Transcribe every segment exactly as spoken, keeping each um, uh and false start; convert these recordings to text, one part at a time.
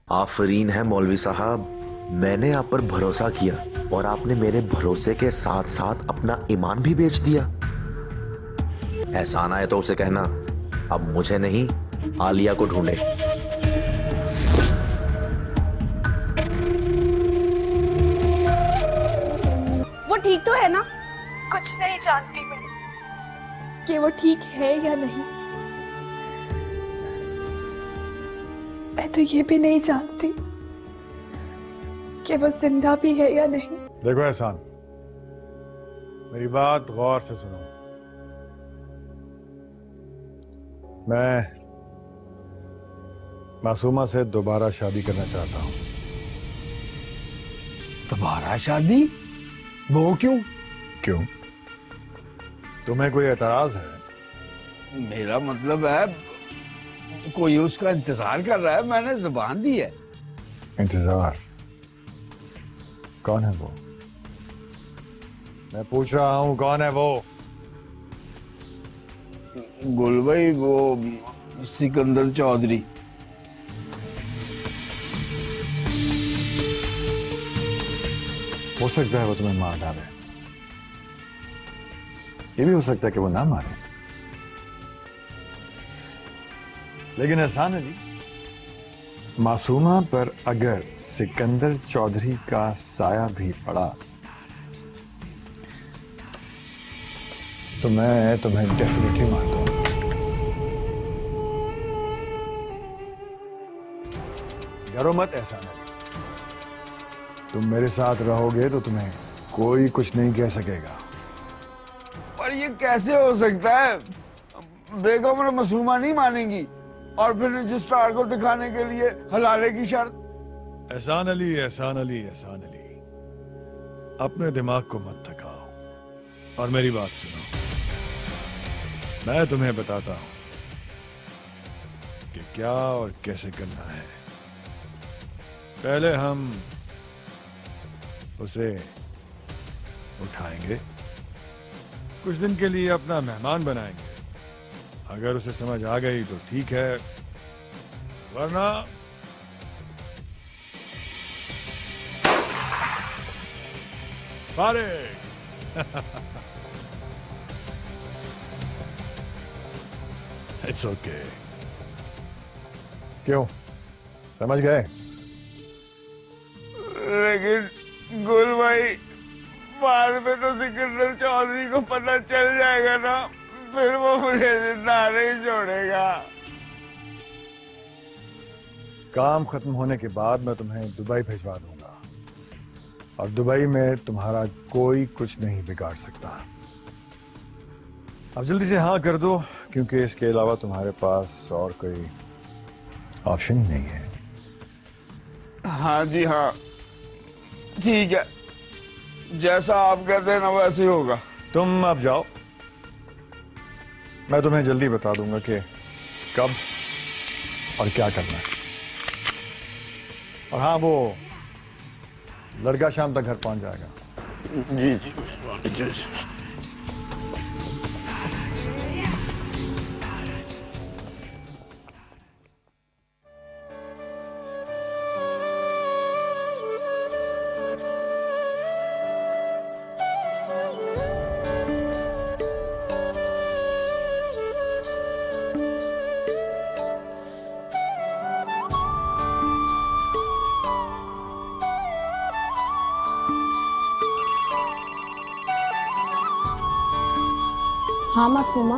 आफरीन है मौलवी साहब, मैंने आप पर भरोसा किया और आपने मेरे भरोसे के साथ साथ अपना ईमान भी बेच दिया। एहसान आए तो उसे कहना अब मुझे नहीं आलिया को ढूंढे। वो ठीक तो है ना? कुछ नहीं जानती मैं कि वो ठीक है या नहीं। मैं तो ये भी नहीं जानती कि वो जिंदा भी है या नहीं। देखो एहसान, मेरी बात गौर से सुनो। मैं मासूमा से दोबारा शादी करना चाहता हूं। दोबारा शादी? वो क्यों? क्यों? तुम्हें कोई एतराज है? मेरा मतलब है कोई उसका इंतजार कर रहा है, मैंने जुबान दी है। इंतजार? कौन है वो? मैं पूछ रहा हूं कौन है वो? गुल भाई, वो सिकंदर चौधरी। हो सकता है वो तुम्हें मार डाले, ये भी हो सकता है कि वो ना मारे। लेकिन एहसान है जी, मासूमा पर अगर सिकंदर चौधरी का साया भी पड़ा तो मैं तुम्हें डेफिनेटली मार दूंगा। डरो मत एहसान है, तुम मेरे साथ रहोगे तो तुम्हें कोई कुछ नहीं कह सकेगा। पर ये कैसे हो सकता है? बेगम और मासूमा नहीं मानेंगी और फिर रजिस्ट्रार को दिखाने के लिए हलाले की शर्त। एहसान अली, एहसान अली, एहसान अली, अपने दिमाग को मत थकाओ और मेरी बात सुनो। मैं तुम्हें बताता हूं कि क्या और कैसे करना है। पहले हम उसे उठाएंगे, कुछ दिन के लिए अपना मेहमान बनाएंगे। अगर उसे समझ आ गई तो ठीक है, वरना फारिग। It's okay. क्यों, समझ गए? लेकिन गुल भाई, बाद में तो सिकंदर चौधरी को पता चल जाएगा ना, फिर वो मुझे जिंदा नहीं छोड़ेगा। काम खत्म होने के बाद मैं तुम्हें दुबई भिजवा दूंगा और दुबई में तुम्हारा कोई कुछ नहीं बिगाड़ सकता। अब जल्दी से हाँ कर दो, क्योंकि इसके अलावा तुम्हारे पास और कोई ऑप्शन ही नहीं है। हाँ जी हाँ, ठीक है, जैसा आप कहते हैं ना वैसे ही होगा। तुम अब जाओ, मैं तुम्हें जल्दी बता दूंगा कि कब और क्या करना है। और हाँ, वो लड़का शाम तक घर पहुंच जाएगा। जी जी जी। हाँ मासूमा।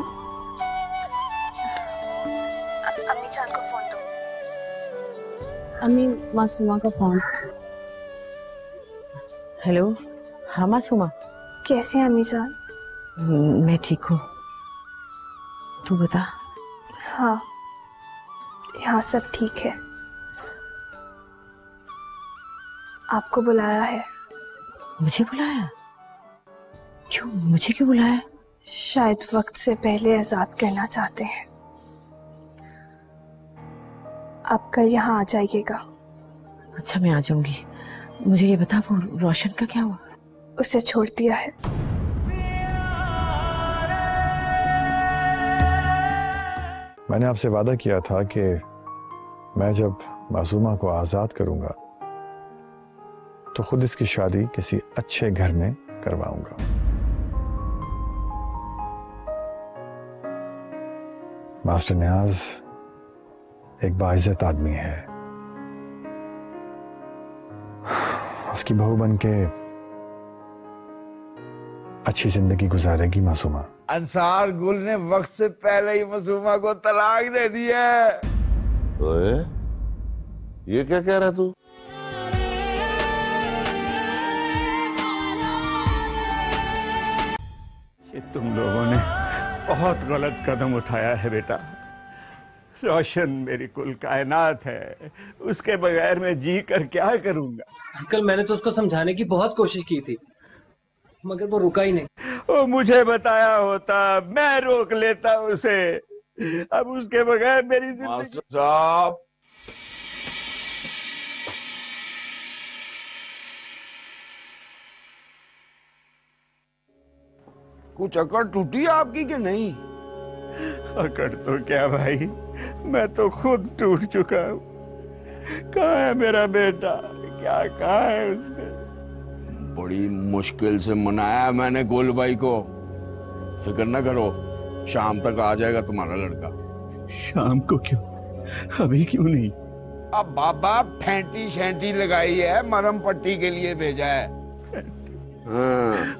अम्मी जान को फोन दो। अम्मी, मासूमा का फोन। हेलो। हाँ मासूमा। कैसे हैं अम्मी जान? मैं ठीक हूँ, तू बता। हाँ, यहाँ सब ठीक है। आपको बुलाया है। मुझे बुलाया? क्यों, मुझे क्यों बुलाया? शायद वक्त से पहले आजाद करना चाहते हैं। आप कल यहाँ आ जाइएगा। अच्छा, मैं आ जाऊंगी। मुझे ये बता, वो रोशन का क्या हुआ? उसे छोड़ दिया है। मैंने आपसे वादा किया था कि मैं जब मासूमा को आजाद करूंगा तो खुद इसकी शादी किसी अच्छे घर में करवाऊंगा। मास्टर नियाज एक बाइज्जत आदमी है। उसकी बहू बनके अच्छी जिंदगी गुजारेगी मासूमा। अंसार गुल ने वक्त से पहले ही मासूमा को तलाक दे दी है। ओए, ये क्या कह रहा तू? ये तुम लोगों ने बहुत गलत कदम उठाया है बेटा। रोशन मेरी कुल कायनात है, उसके बगैर मैं जी कर क्या करूंगा। अंकल मैंने तो उसको समझाने की बहुत कोशिश की थी मगर वो रुका ही नहीं। वो मुझे बताया होता, मैं रोक लेता उसे। अब उसके बगैर मेरी जिंदगी। साहब कुछ अकड़ टूटी आपकी कि नहीं? अकड़ तो क्या भाई, मैं तो खुद टूट चुका हूँ। कहाँ है मेरा बेटा? क्या कहा है उसने? बड़ी मुश्किल से मनाया मैंने गोल भाई को। फिक्र न करो, शाम तक आ जाएगा तुम्हारा लड़का। शाम को क्यों, अभी क्यों नहीं? अब बाबा फैंटी शैंटी लगाई है, मरम पट्टी के लिए भेजा है। हाँ।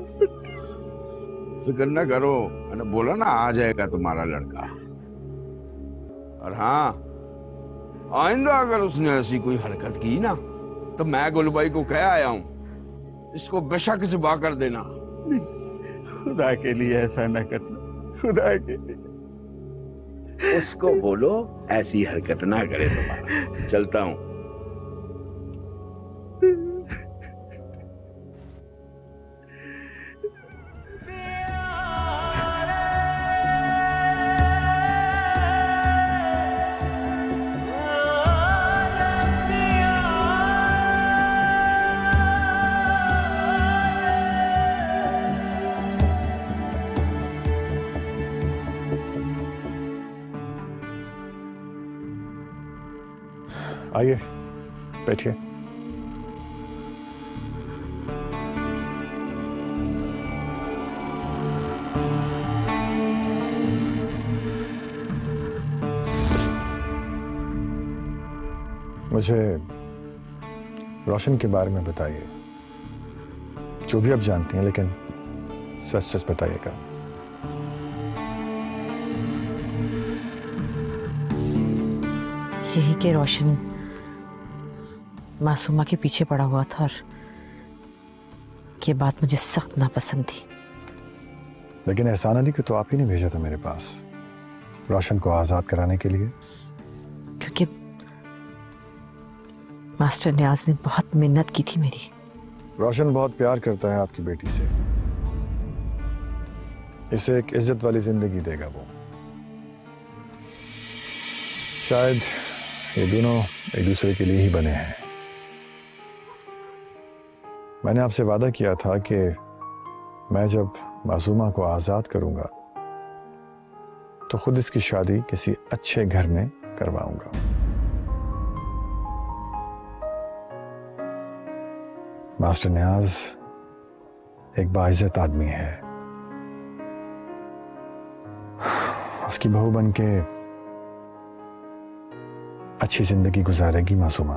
फिक्र न करो, मैंने बोला ना आ जाएगा तुम्हारा लड़का। और हाँ, आइंदा अगर उसने ऐसी कोई हरकत की ना तो मैं गुलबाई को कह आया हूं, इसको बेशक जुबा कर देना। नहीं, खुदा के लिए ऐसा न करना, खुदा के लिए। उसको बोलो ऐसी हरकत ना करे तुम्हारा। चलता हूं। आइए बैठिए। मुझे रोशन के बारे में बताइए, जो भी आप जानती हैं, लेकिन सच सच बताइएगा। यही कि रोशन मासूमा के पीछे पड़ा हुआ था और ये बात मुझे सख्त नापसंद थी। लेकिन एहसान अली को तो आप ही ने भेजा था मेरे पास रोशन को आजाद कराने के लिए। क्योंकि मास्टर नियाज ने बहुत मिन्नत की थी मेरी। रोशन बहुत प्यार करता है आपकी बेटी से, इसे एक इज्जत वाली जिंदगी देगा वो। शायद ये दोनों एक दूसरे के लिए ही बने हैं। मैंने आपसे वादा किया था कि मैं जब मासूमा को आजाद करूंगा तो खुद इसकी शादी किसी अच्छे घर में करवाऊंगा। मास्टर नियाज एक बाइज्जत आदमी है। उसकी बहू बनके अच्छी जिंदगी गुजारेगी मासूमा।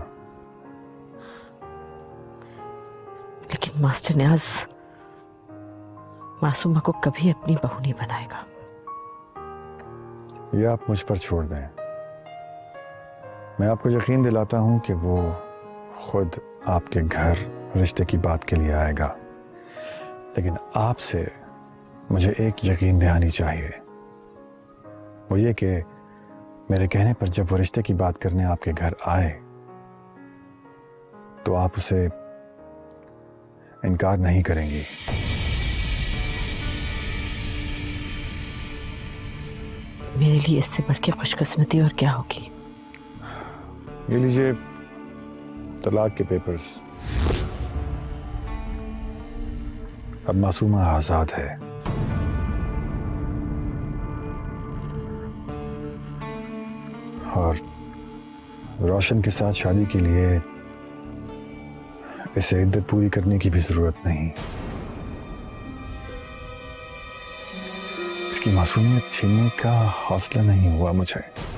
लेकिन मास्टर नियाज मासूमा को कभी अपनी बहू नहीं बनाएगा। ये आप मुझ पर छोड़ दें। मैं आपको यकीन दिलाता हूं कि वो खुद आपके घर रिश्ते की बात के लिए आएगा, लेकिन आपसे मुझे एक यकीन दहानी चाहिए। वो ये कि मेरे कहने पर जब वो रिश्ते की बात करने आपके घर आए तो आप उसे इनकार नहीं करेंगी। मेरे लिए इससे बढ़ के खुशकिस्मती और क्या होगी। ये लीजिए तलाक के पेपर्स। अब मासूमा आजाद है। और रोशन के साथ शादी के लिए इसे इद्दत पूरी करने की भी जरूरत नहीं। इसकी मासूमियत छीनने का हौसला नहीं हुआ मुझे।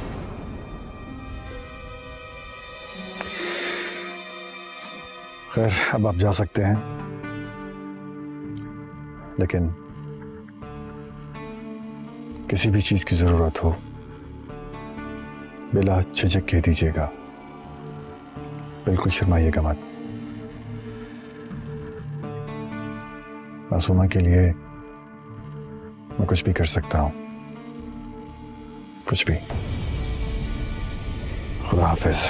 खैर, अब आप जा सकते हैं, लेकिन किसी भी चीज की जरूरत हो बिला झिझक कह दीजिएगा, बिल्कुल शर्माइएगा मत। मासूमा के लिए मैं कुछ भी कर सकता हूं, कुछ भी। खुदा हाफिज।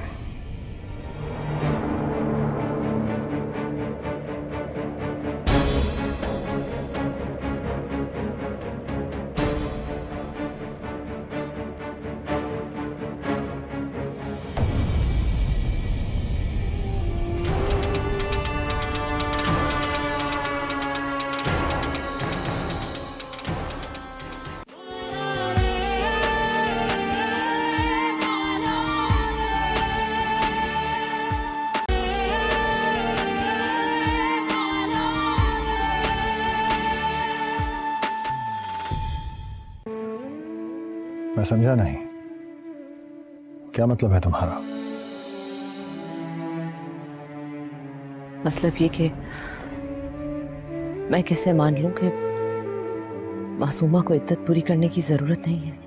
मैं समझा नहीं, क्या मतलब है तुम्हारा? मतलब ये कि मैं कैसे मान लूं कि मासूमा को इद्दत पूरी करने की जरूरत नहीं है।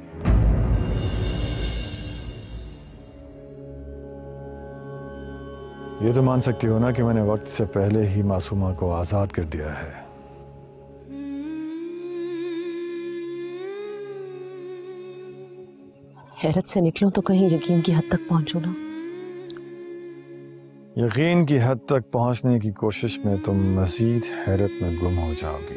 ये तो मान सकती हो ना कि मैंने वक्त से पहले ही मासूमा को आजाद कर दिया है। हैरत से निकलूं तो कहीं यकीन की हद तक पहुंचूं ना। यकीन की हद तक पहुंचने की कोशिश में तुम मजीद हैरत में गुम हो जाओगी।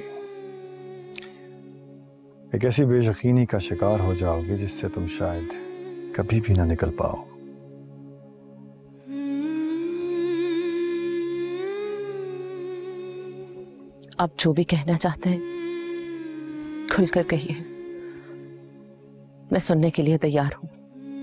एक ऐसी बेयकीनी का शिकार हो जाओगी जिससे तुम शायद कभी भी ना निकल पाओ। आप जो भी कहना चाहते हैं खुलकर कहिए, मैं सुनने के लिए तैयार हूं।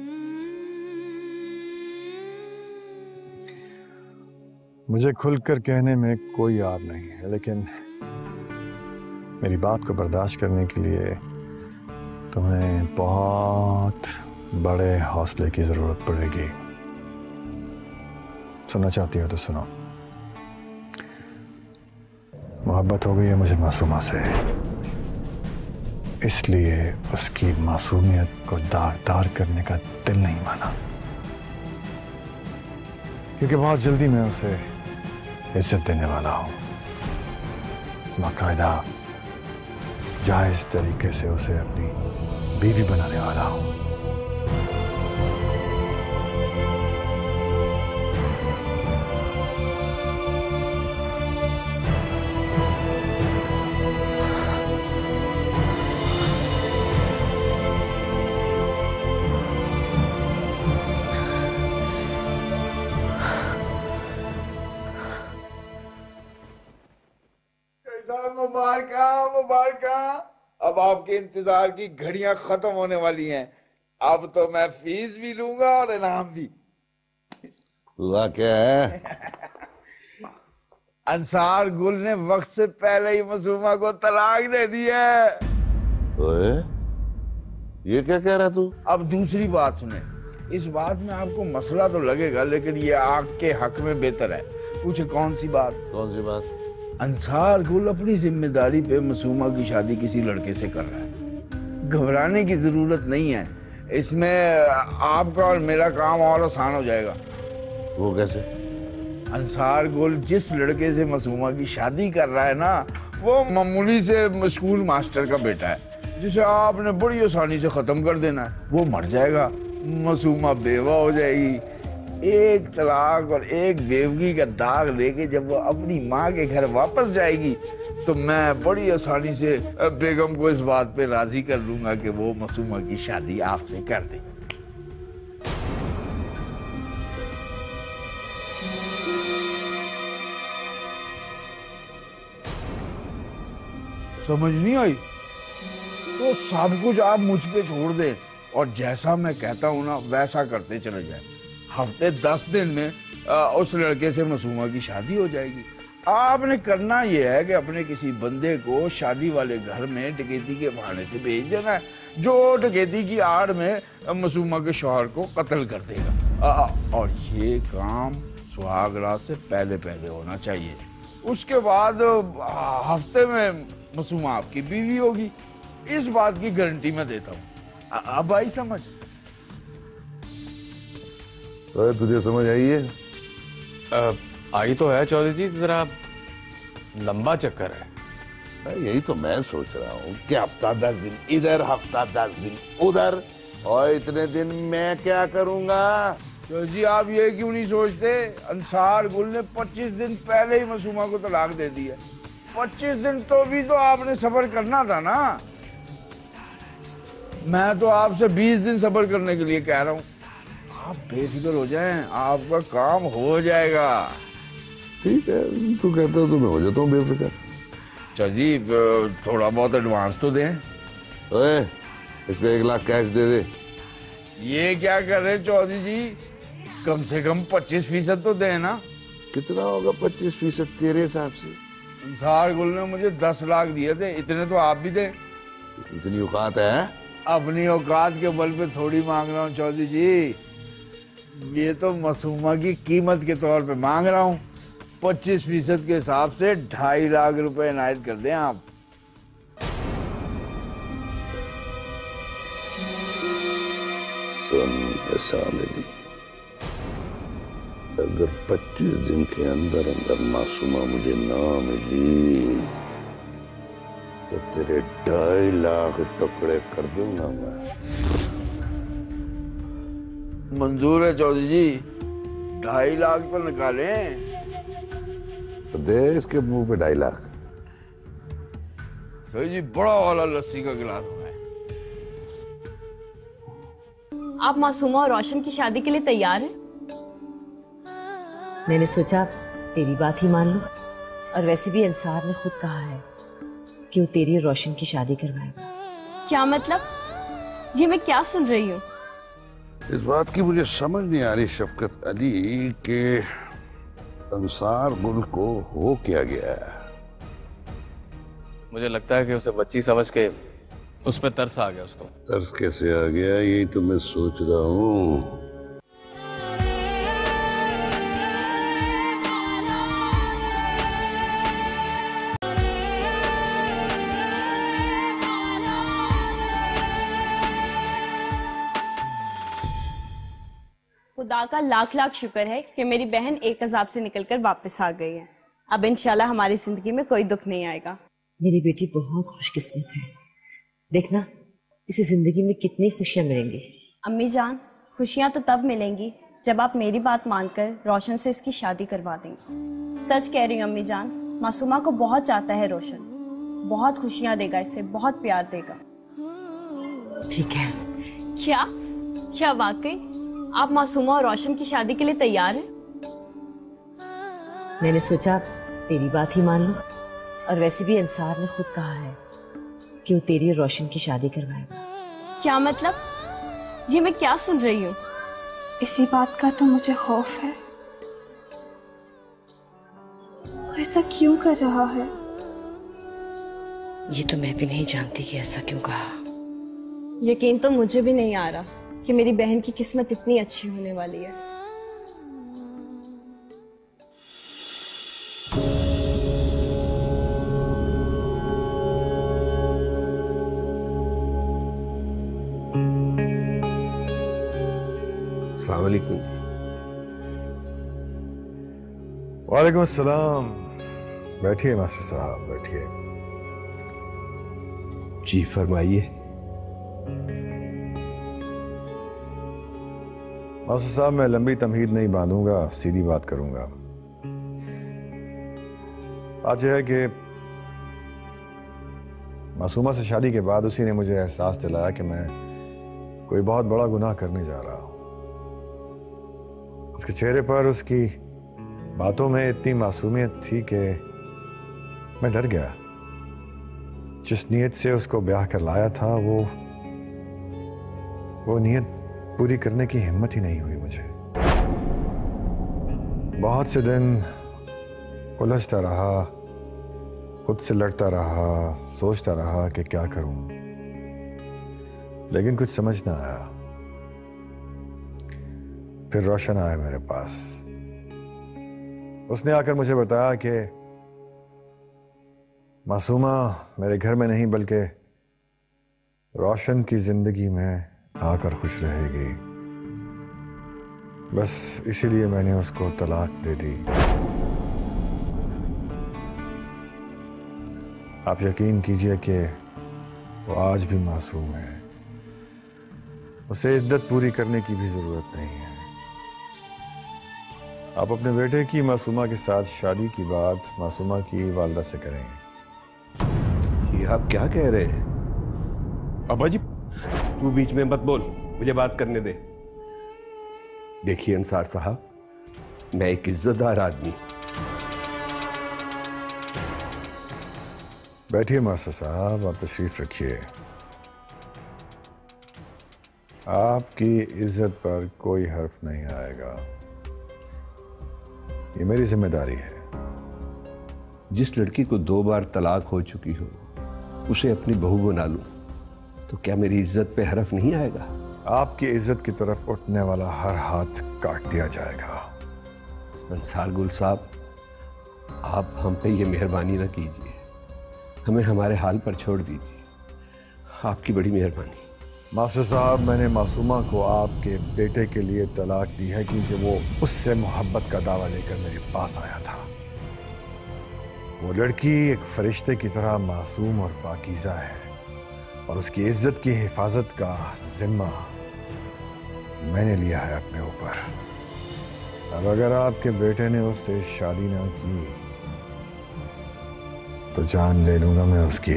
मुझे खुलकर कहने में कोई आर नहीं है, लेकिन मेरी बात को बर्दाश्त करने के लिए तुम्हें बहुत बड़े हौसले की जरूरत पड़ेगी। सुनना चाहती हो तो सुनो। मोहब्बत हो गई है मुझे मासूमा से, इसलिए उसकी मासूमियत को दागदार करने का दिल नहीं माना, क्योंकि बहुत जल्दी मैं उसे इज्जत देने वाला हूं। बाकायदा जायज तरीके से उसे अपनी बीवी बनाने वाला हूं। मुबारका मुबारका। अब आपके इंतजार की घड़ियां खत्म होने वाली हैं। अब तो मैं फीस भी लूंगा और इनाम भी। हुआ क्या है? अंसार गुल ने वक्त से पहले ही मासूमा को तलाक दे दी है। ओए, ये क्या कह रहा तू? अब दूसरी बात सुने। इस बात में आपको मसला तो लगेगा, लेकिन ये आपके हक में बेहतर है। पूछे कौन सी बात? कौन सी बात? अंसार गुल अपनी जिम्मेदारी पे मासूमा की शादी किसी लड़के से कर रहा है। घबराने की जरूरत नहीं है, इसमें आपका और मेरा काम और आसान हो जाएगा। वो कैसे? अंसार गुल जिस लड़के से मासूमा की शादी कर रहा है ना, वो मामूली से स्कूल मास्टर का बेटा है, जिसे आपने बड़ी आसानी से खत्म कर देना है। वो मर जाएगा, मासूमा बेवा हो जाएगी। एक तलाक और एक बेवगी का दाग लेके जब वो अपनी माँ के घर वापस जाएगी, तो मैं बड़ी आसानी से बेगम को इस बात पे राजी कर लूंगा कि वो मासूमा की शादी आपसे कर दे। समझ नहीं आई? तो सब कुछ आप मुझ पे छोड़ दे और जैसा मैं कहता हूं ना वैसा करते चले जाए। हफ्ते दस दिन में आ, उस लड़के से मासूमा की शादी हो जाएगी। आपने करना यह है कि अपने किसी बंदे को शादी वाले घर में डकैती के बहाने से भेज देना है, जो डकैती की आड़ में मासूमा के शौहर को कत्ल कर देगा। आ, और ये काम सुहाग रात से पहले पहले होना चाहिए। उसके बाद हफ्ते में मासूमा आपकी बीवी होगी, इस बात की गारंटी मैं देता हूँ। अब आई समझ? तो तुझे समझ आई है? आ, आई तो है चौधरी जी, जरा लंबा चक्कर है। यही तो मैं सोच रहा हूँ कि हफ्ता दस दिन इधर, हफ्ता दस दिन उधर, और इतने दिन मैं क्या करूँगा? तो जी आप ये क्यों नहीं सोचते, अंसार गुल ने पच्चीस दिन पहले ही मासूमा को तलाक दे दी है। पच्चीस दिन तो भी तो आपने सब्र करना था ना। मैं तो आपसे बीस दिन सब्र करने के लिए कह रहा हूँ। आप बेफिक्र हो जाएं, आपका काम हो जाएगा। ठीक है, तू कहता हो तो मैं हो जाता हूँ बेफिक्र। चल जी थोड़ा बहुत एडवांस तो दें। ओए, इसको एक लाख कैश दे दे। ये क्या कर रहे चौधरी जी, कम से कम पच्चीस फीसद तो दें ना। कितना होगा पच्चीस फीसद तेरे हिसाब से? अंसार गुल ने मुझे दस लाख दिए थे, इतने तो आप भी दें। इतनी औकात है? अपनी औकात के बल पे थोड़ी मांग रहा हूँ चौधरी जी, ये तो मासूमा की कीमत के तौर पे मांग रहा हूँ। पच्चीस फीसद के हिसाब से ढाई लाख रुपए इनायत कर दें आप। सुन एहसान अली, अगर पच्चीस दिन के अंदर अंदर मासूमा मुझे ना मिली तो तेरे ढाई लाख टुकड़े कर दूंगा मैं। मंजूर है चौधरी जी, ढाई लाख तो निकालें। तो दे इसके मुंह पे ढाई लाख। चौधरी जी बड़ा वाला लस्सी का गिलास है। आप मासूमा और रोशन की शादी के लिए तैयार हैं? मैंने सोचा तेरी बात ही मान लो, और वैसे भी अंसार ने खुद कहा है कि वो तेरी और रोशन की शादी करवाएगा। क्या मतलब? ये मैं क्या सुन रही हूँ? इस बात की मुझे समझ नहीं आ रही शफकत अली कि अंसार मुल्क को हो क्या गया है। मुझे लगता है कि उसे बच्ची समझ के उस पर तरस आ गया उसको। तरस कैसे आ गया, यही तो मैं सोच रहा हूँ। खुदा का लाख लाख शुक्र है कि मेरी बहन एक अजाब से निकलकर वापस आ गई है। अब इंशाल्लाह हमारी जिंदगी में कोई दुख नहीं आएगा। मेरी बेटी बहुत खुशकिस्मत है, देखना इसे जिंदगी में कितनी खुशियां मिलेंगी। अम्मी जान, खुशियां तो तब मिलेंगी जब आप मेरी बात मानकर रोशन से इसकी शादी करवा देंगी। सच कह रही हूँ अम्मी जान, मासूमा को बहुत चाहता है रोशन, बहुत खुशियां देगा इससे, बहुत प्यार देगा। ठीक है। क्या क्या वाकई आप मासूमा और रोशन की शादी के लिए तैयार हैं? मैंने सोचा तेरी बात ही मान लो, और वैसे भी अंसार ने खुद कहा है कि वो तेरी और रोशन की शादी करवाएगा। क्या मतलब? ये मैं क्या सुन रही हूँ? इसी बात का तो मुझे खौफ है। ऐसा क्यों कर रहा है? ये तो मैं भी नहीं जानती कि ऐसा क्यों कहा। यकीन तो मुझे भी नहीं आ रहा कि मेरी बहन की किस्मत इतनी अच्छी होने वाली है। अस्सलाम वालेकुम। वालेकुम अस्सलाम। बैठिए मास्टर साहब, बैठिए। जी फरमाइए। मास्टर साहब, मैं लंबी तमहीद नहीं बांधूंगा, सीधी बात करूंगा। बात यह है कि मासूमा से शादी के बाद उसी ने मुझे एहसास दिलाया कि मैं कोई बहुत बड़ा गुनाह करने जा रहा हूं। उसके चेहरे पर, उसकी बातों में इतनी मासूमियत थी कि मैं डर गया। जिस नीयत से उसको ब्याह कर लाया था, वो वो नीयत पूरी करने की हिम्मत ही नहीं हुई मुझे। बहुत से दिन उलझता रहा, खुद से लड़ता रहा, सोचता रहा कि क्या करूं, लेकिन कुछ समझ ना आया। फिर रोशन आया मेरे पास। उसने आकर मुझे बताया कि मासूमा मेरे घर में नहीं बल्कि रोशन की जिंदगी में आकर खुश रहेगी। बस इसीलिए मैंने उसको तलाक दे दी। आप यकीन कीजिए कि वो आज भी मासूम है। उसे इद्दत पूरी करने की भी जरूरत नहीं है। आप अपने बेटे की मासूमा के साथ शादी की बात मासूमा की वालदा से करेंगे। ये आप क्या कह रहे हैं? अब्बा जी, तू बीच में मत बोल, मुझे बात करने दे। देखिए अंसार साहब, मैं एक इज्जतदार आदमी। बैठिए मास्टर साहब, आप तशरीफ रखिए। आपकी इज्जत पर कोई हर्फ नहीं आएगा, ये मेरी जिम्मेदारी है। जिस लड़की को दो बार तलाक हो चुकी हो उसे अपनी बहू बना लूं तो क्या मेरी इज्जत पे हर्फ नहीं आएगा? आपकी इज्जत की तरफ उठने वाला हर हाथ काट दिया जाएगा। अंसार गुल साहब, आप हम पे ये मेहरबानी ना कीजिए, हमें हमारे हाल पर छोड़ दीजिए, आपकी बड़ी मेहरबानी। मास्टर साहब, मैंने मासूमा को आपके बेटे के लिए तलाक दी है क्योंकि वो उससे मोहब्बत का दावा लेकर मेरे पास आया था। वो लड़की एक फरिश्ते की तरह मासूम और पाकीज़ा है और उसकी इज्जत की हिफाजत का जिम्मा मैंने लिया है अपने ऊपर। अब अगर आपके बेटे ने उससे शादी ना की तो जान ले लूंगा मैं उसकी।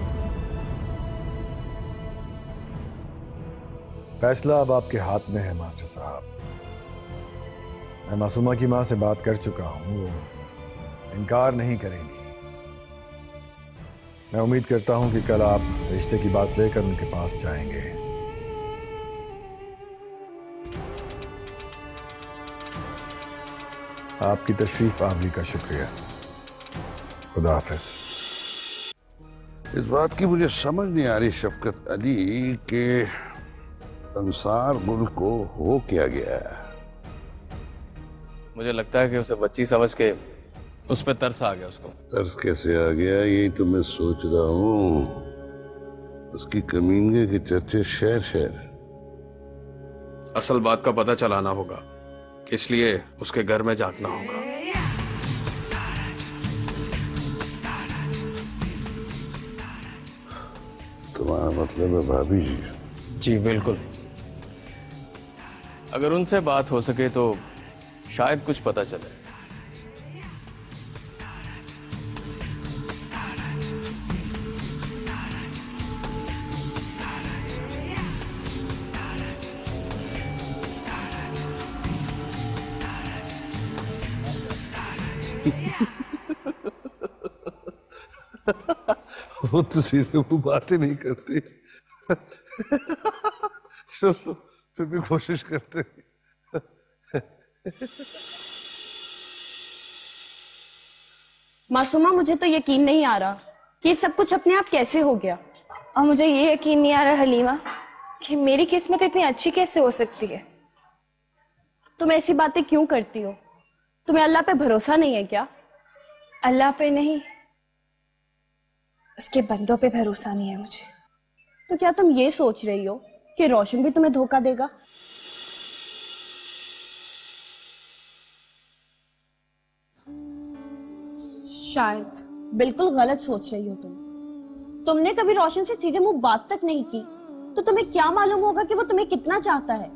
फैसला अब आपके हाथ में है मास्टर साहब। मैं मासूमा की मां से बात कर चुका हूं, वो इनकार नहीं करेंगी। मैं उम्मीद करता हूं कि कल आप रिश्ते की बात लेकर उनके पास जाएंगे। आपकी तशरीफ आवली का शुक्रिया। खुदा हाफिज। इस बात की मुझे समझ नहीं आ रही शफकत अली कि अंसार गुल को हो क्या गया है। मुझे लगता है कि उसे बच्ची समझ के उस पर तरस आ गया। उसको तरस कैसे आ गया यही तो मैं सोच रहा हूँ। उसकी कमीनगी के चर्चे शहर शहर। असल बात का पता चलाना होगा, इसलिए उसके घर में झांकना होगा। तुम्हारा मतलब है भाभी जी? जी बिल्कुल। अगर उनसे बात हो सके तो शायद कुछ पता चले। वो तो सीधे वो बातें नहीं करती। चलो फिर भी कोशिश करते। मासूमा, मुझे तो यकीन नहीं आ रहा कि ये सब कुछ अपने आप कैसे हो गया। और मुझे ये यकीन नहीं आ रहा हलीमा कि मेरी किस्मत इतनी अच्छी कैसे हो सकती है। तुम ऐसी बातें क्यों करती हो? तुम्हें अल्लाह पे भरोसा नहीं है क्या? अल्लाह पे नहीं, उसके बंदों पे भरोसा नहीं है मुझे। तो क्या तुम ये सोच रही हो कि रोशन भी तुम्हें धोखा देगा? शायद। बिल्कुल गलत सोच रही हो तुम। तुमने कभी रोशन से सीधे मुंह बात तक नहीं की, तो तुम्हें क्या मालूम होगा कि वो तुम्हें कितना चाहता है।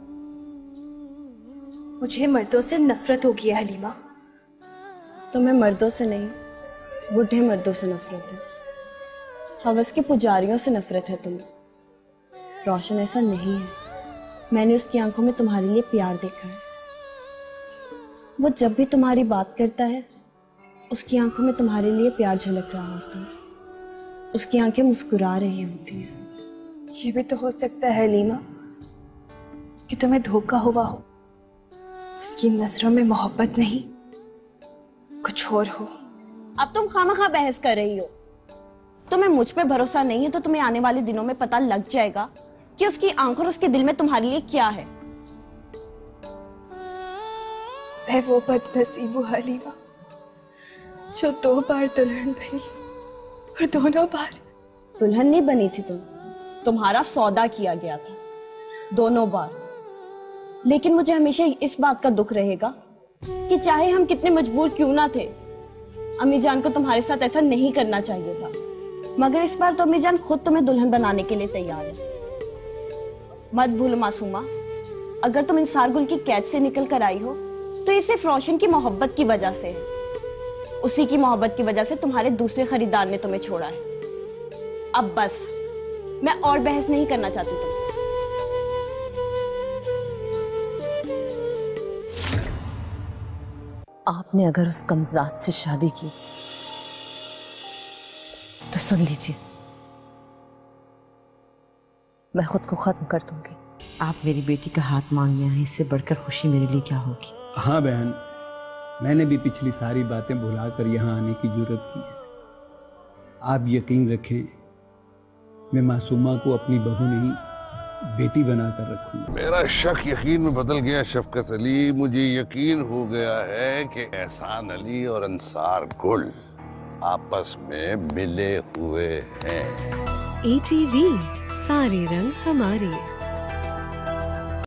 मुझे मर्दों से नफरत हो गई है हलीमा। तुम्हें मर्दों से नहीं, बूढ़े मर्दों से नफरत है। हवस के पुजारियों से नफरत है तुम्हें। रोशन ऐसा नहीं है। मैंने उसकी आंखों में तुम्हारे लिए प्यार देखा है। वो जब भी तुम्हारी बात करता है, उसकी आंखों में तुम्हारे लिए प्यार झलक रहा होता है। उसकी आंखें मुस्कुरा रही होती हैं। ये भी तो हो सकता है हलीमा कि तुम्हें धोखा हुआ हो। उसकी नजरों में मोहब्बत नहीं कुछ और हो। अब तुम खामखा बहस कर रही हो। तुम्हें मुझ पे भरोसा नहीं है तो तुम्हें आने वाले दिनों में पता लग जाएगा कि उसकी आंखों और उसके दिल में तुम्हारे लिए क्या है। मैं वो बदनसीब हूँ हलीमा, जो दो बार दुल्हन बनी और दोनों बार दुल्हन नहीं बनी थी तुम, तुम्हारा सौदा किया गया था दोनों बार। लेकिन मुझे हमेशा इस बात का दुख रहेगा कि चाहे हम कितने मजबूर क्यों ना थे, अम्मी जान को तुम्हारे साथ ऐसा नहीं करना चाहिए था। मगर इस बार तो अम्मी जान खुद तुम्हें दुल्हन बनाने के लिए तैयार है। मत भूलो मासूमा, अगर तुम इंसार गुल की कैद से निकल कर आई हो तो ये सिर्फ रोशन की मोहब्बत की वजह से है। उसी की मोहब्बत की वजह से तुम्हारे दूसरे खरीदार ने तुम्हें छोड़ा है। अब बस, मैं और बहस नहीं करना चाहती तुमसे। आपने अगर उस कमजात से शादी की तो सुन लीजिए, मैं खुद को खत्म कर दूंगी। आप मेरी बेटी का हाथ मांगने आए, इससे बढ़कर खुशी मेरे लिए क्या होगी। हाँ बहन, मैंने भी पिछली सारी बातें भुलाकर यहाँ आने की जरूरत की है। आप यकीन रखें, मैं मासूमा को अपनी बहू नहीं बेटी बनाकर रखूंगा। मेरा शक यकीन में बदल गया शफकत अली। मुझे यकीन हो गया है कि एहसान अली और अंसार गुल आपस में मिले हुए हैं। ई टी वी, सारे रंग हमारे।